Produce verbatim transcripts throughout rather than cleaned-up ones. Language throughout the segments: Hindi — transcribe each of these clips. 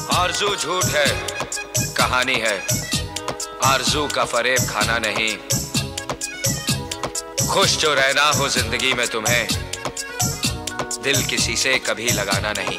आरज़ू झूठ है, कहानी है, आरज़ू का फरेब खाना नहीं। खुश जो रहना हो जिंदगी में तुम्हें, दिल किसी से कभी लगाना नहीं।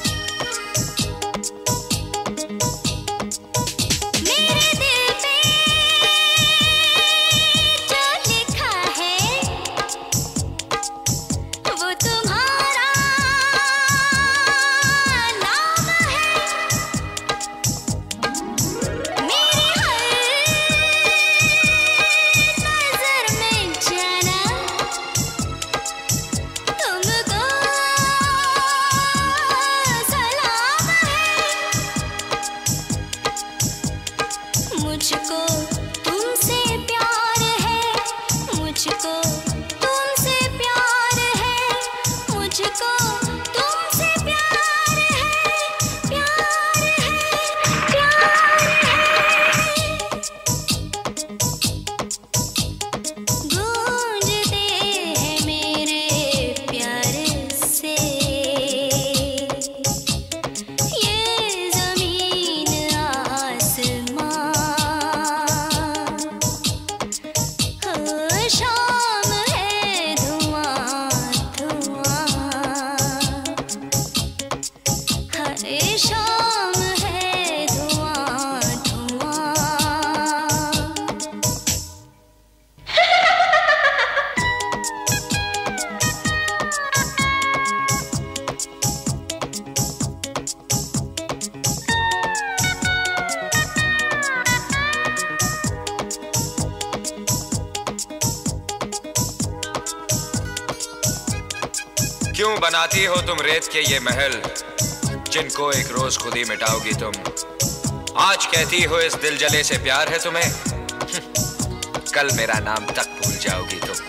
क्यों बनाती हो तुम रेत के ये महल, जिनको एक रोज खुद ही मिटाओगी तुम। आज कहती हो इस दिल जले से प्यार है तुम्हें, कल मेरा नाम तक भूल जाओगी तुम।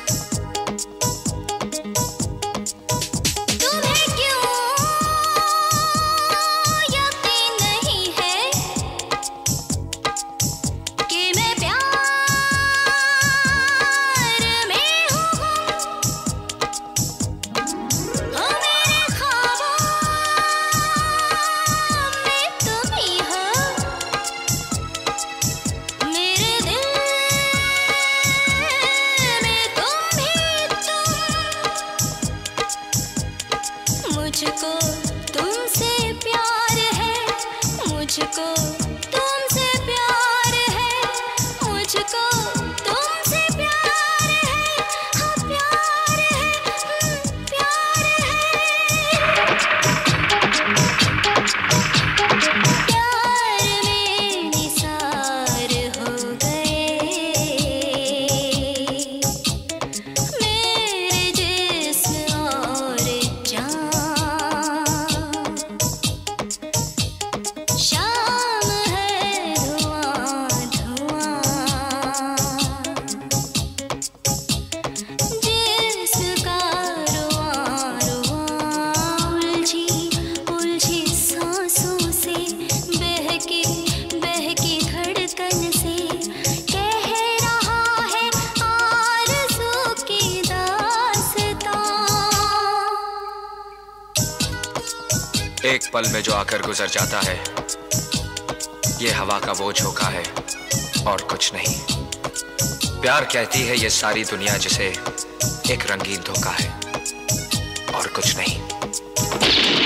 मुझको तुमसे प्यार है, मुझको तुमसे प्यार है, मुझको तुमसे प्यार है, हाँ प्यार है, प्यार है। प्यार में निसार हो गए मेरे जिस्म और जान। शाम है धुआं धुआं, जिसका रुआं रुआं उलझी उलझी सांसों से, बहकी बहकी धड़कन से कह रहा है आरज़ू की दास्तां। एक पल में जो आकर गुजर जाता है, ये हवा का वो झोंका है और कुछ नहीं। प्यार कहती है ये सारी दुनिया जिसे एक रंगीन धोखा है और कुछ नहीं।